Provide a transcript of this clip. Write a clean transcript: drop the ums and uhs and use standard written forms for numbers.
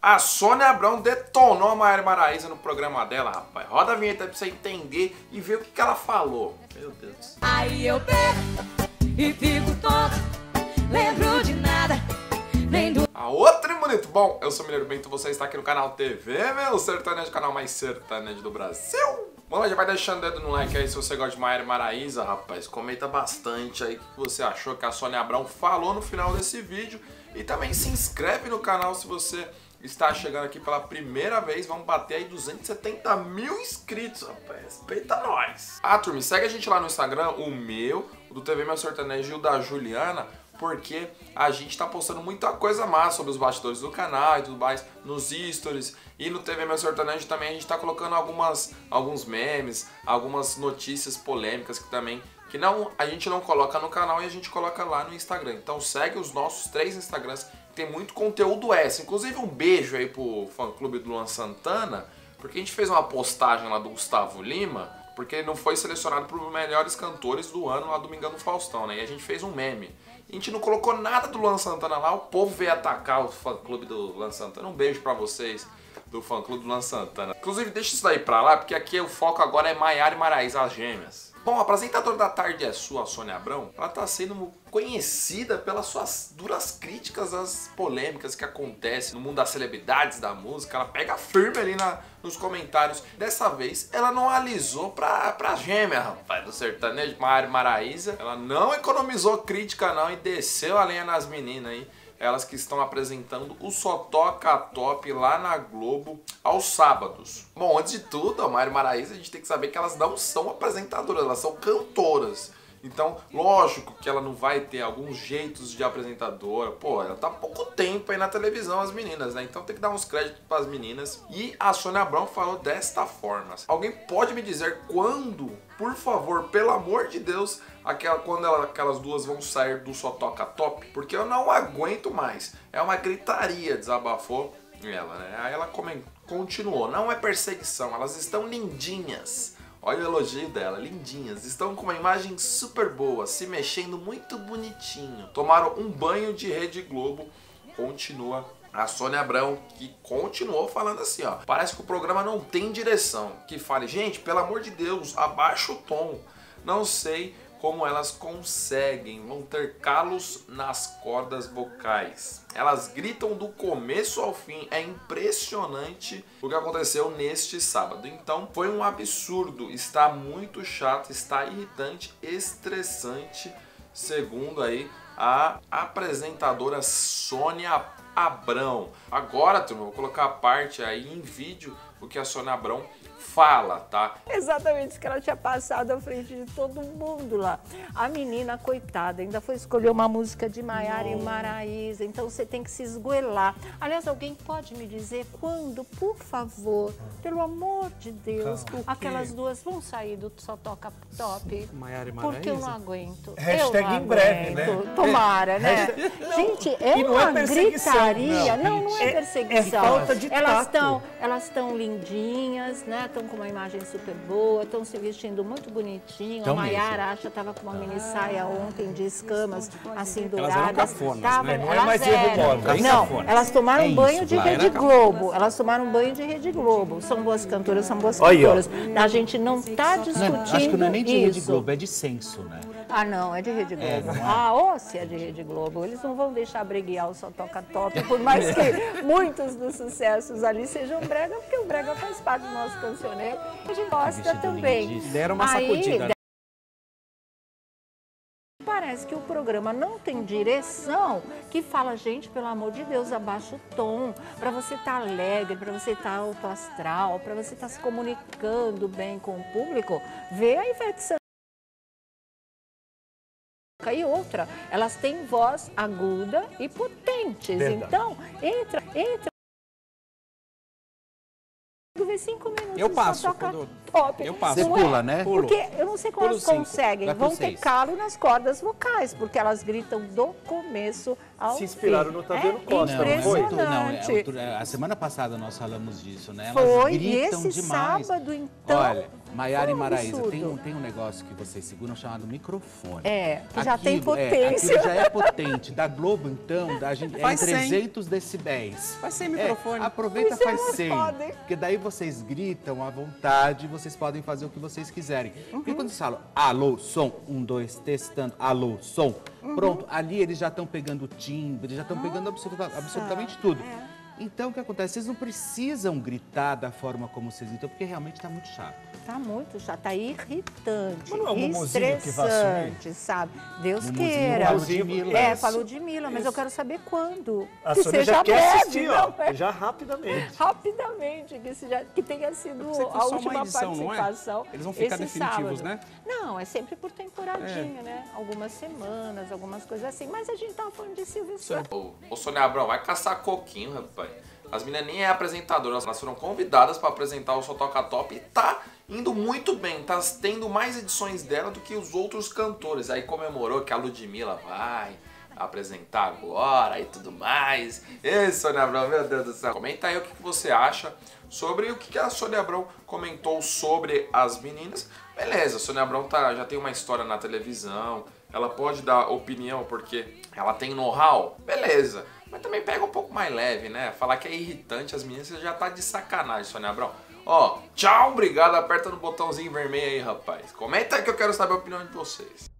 A Sônia Abrão detonou a Maiara Maraíza no programa dela, rapaz. Roda a vinheta aí pra você entender e ver o que ela falou. Meu Deus. Aí eu pego e fico tonto, lembro de nada, nem do... A outra bonito. Bom, eu sou o Mineiro Bento, você está aqui no canal TV, meu sertanejo, canal mais sertanejo do Brasil. Bom, já vai deixando o dedo no like aí se você gosta de Maiara Maraíza, rapaz. Comenta bastante aí o que você achou que a Sônia Abrão falou no final desse vídeo. E também se inscreve no canal se você está chegando aqui pela primeira vez. Vamos bater aí 270 mil inscritos, rapaz. Respeita nós. Ah, turma, segue a gente lá no Instagram, o meu, o do TV Meu Sertanejo e o da Juliana, porque a gente tá postando muita coisa massa sobre os bastidores do canal e tudo mais, nos stories. E no TV Meu Sertanejo também a gente tá colocando alguns memes, algumas notícias polêmicas que também a gente não coloca no canal e a gente coloca lá no Instagram. Então segue os nossos 3 Instagrams, tem muito conteúdo extra. Inclusive um beijo aí pro fã-clube do Luan Santana, porque a gente fez uma postagem lá do Gustavo Lima, porque ele não foi selecionado para os melhores cantores do ano lá do Domingão do Faustão, né? E a gente fez um meme. A gente não colocou nada do Luan Santana lá, o povo veio atacar o fã-clube do Luan Santana. Um beijo pra vocês do fã-clube do Luan Santana. Inclusive, deixa isso daí pra lá, porque aqui o foco agora é Maiara Maraíza, as gêmeas. Bom, a apresentadora da Tarde é Sua, a Sônia Abrão, ela tá sendo conhecida pelas suas duras críticas às polêmicas que acontecem no mundo das celebridades da música. Ela pega firme ali nos comentários. Dessa vez, ela não alisou pra gêmea, rapaz, do sertanejo, Maiara Maraíza. Ela não economizou crítica não e desceu a lenha nas meninas aí. Elas que estão apresentando o Só Toca Top lá na Globo aos sábados. Bom, antes de tudo, a Maiara Maraíza, a gente tem que saber que elas não são apresentadoras, elas são cantoras. Então, lógico que ela não vai ter alguns jeitos de apresentadora. Pô, ela tá há pouco tempo aí na televisão, as meninas, né? Então tem que dar uns créditos pras meninas. E a Sônia Abrão falou desta forma. Alguém pode me dizer quando, por favor, pelo amor de Deus, quando aquelas duas vão sair do Só Toca Top? Porque eu não aguento mais. É uma gritaria, desabafou ela, né? Aí ela continuou. Não é perseguição, elas estão lindinhas. Olha o elogio dela, lindinhas. Estão com uma imagem super boa, se mexendo muito bonitinho. Tomaram um banho de Rede Globo. Continua a Sônia Abrão, que continuou falando assim, ó. Parece que o programa não tem direção. Que fale, gente, pelo amor de Deus, abaixa o tom. Não sei como elas conseguem, vão ter calos nas cordas vocais. Elas gritam do começo ao fim, é impressionante o que aconteceu neste sábado. Então foi um absurdo, está muito chato, está irritante, estressante, segundo aí a apresentadora Sônia Abrão. Agora, turma, vou colocar a parte aí em vídeo o que a Sônia Abrão fala, tá? Exatamente isso que ela tinha passado à frente de todo mundo lá. A menina, coitada, ainda foi escolher uma música de Maiara e Maraíza, então você tem que se esgoelar. Aliás, alguém pode me dizer quando, por favor, pelo amor de Deus, aquelas duas vão sair do Só Toca Top? Maiara e Maraíza? Porque eu não aguento. Hashtag eu não em breve, né? Tomara, né? Gente, é uma gritaria. Não é perseguição. É falta de tato. Elas estão lindinhas, né? Estão com uma imagem super boa, estão se vestindo muito bonitinho. A Maiara acha que estava com uma mini saia ontem de escamas assim douradas. Elas eram cafonas, né? Não é elas mais erro moda. Não, elas tomaram banho de Rede Globo. Elas tomaram banho de Rede Globo. São boas cantoras, são boas cantoras. A gente não está discutindo isso. Acho que não é nem de Rede Globo, é de censo, né? Ah, não, é de Rede Globo. Se é de Rede Globo. Eles não vão deixar breguear o Só Toca Top, por mais que muitos dos sucessos ali sejam brega, porque o brega faz parte do nosso cancioneiro. A gente gosta também. Deram uma sacudida. Parece que o programa não tem direção, que fala, gente, pelo amor de Deus, abaixa o tom, para você estar alegre, para você estar alto astral, para você estar se comunicando bem com o público. Vê a Ivete Sangalo. E outra, elas têm voz aguda e potentes. Verdade. Então, entra. Ver 5 minutos. Eu passo. Top. Eu passo. Você pula, né? Porque eu não sei como elas conseguem. Vão ter calo nas cordas vocais, porque elas gritam do começo se inspiraram no Otaviano Costa, não foi? Impressionante. A semana passada nós falamos disso, né? Foi, Elas e gritam esse demais. sábado, então, Olha, Maiara e foi um Maraísa, absurdo. tem um negócio que vocês seguram chamado microfone. Que já tem potência. Aquilo já é potente. Da Globo, então, da gente, Faz em 100. 300 decibéis. Faz sem microfone. Aproveita, Pois é, faz 100. podem. Porque daí vocês gritam à vontade, vocês podem fazer o que vocês quiserem. Uhum. Porque quando vocês falam, alô, som, 1, 2, testando, alô, som, Uhum. pronto, ali eles já estão pegando timbre, já estão pegando absolutamente tudo. Então, o que acontece? Vocês não precisam gritar da forma como vocês gritam, porque realmente está muito chato. Tá muito chato, tá irritante, Mas não é o Mumuzinho que vai estressante, sabe? Deus Mumuzinho queira. falou de Mila. Falou de Mila, mas eu quero saber quando. A que Sônia seja já quer breve, assistir, ó, não é? já rapidamente. Rapidamente, que tenha sido Você tem a só uma última edição, não é? participação. Eles vão ficar esse definitivos, sábado. né? Não, é sempre por temporadinha, né? Algumas semanas, algumas coisas assim. Mas a gente tava falando de Silvio Santos. Ô Sônia Abrão, vai caçar coquinho, rapaz. As meninas nem é apresentadoras, elas foram convidadas pra apresentar o Só Toca Top e tá indo muito bem, tá tendo mais edições dela do que os outros cantores. Aí comemorou que a Ludmilla vai apresentar agora e tudo mais. E Sônia Abrão, meu Deus do céu. Comenta aí o que você acha sobre o que a Sônia Abrão comentou sobre as meninas. Beleza, a Sônia Abrão já tem uma história na televisão, ela pode dar opinião porque ela tem know-how, beleza. Mas também pega um pouco mais leve, né? Falar que é irritante as meninas, você já tá de sacanagem, Sônia Abrão. Ó, tchau, obrigado, aperta no botãozinho vermelho aí, rapaz. Comenta aí que eu quero saber a opinião de vocês.